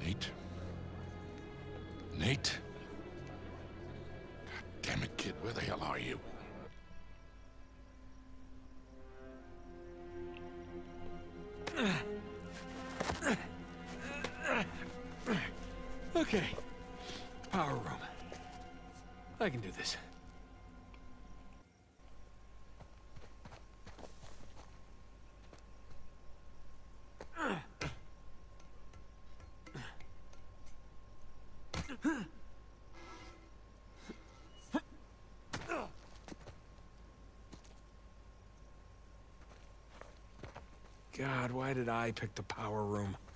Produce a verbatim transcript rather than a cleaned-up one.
Nate? Nate? God damn it, kid, where the hell are you? Okay. Power room. I can do this. God, why did I pick the power room?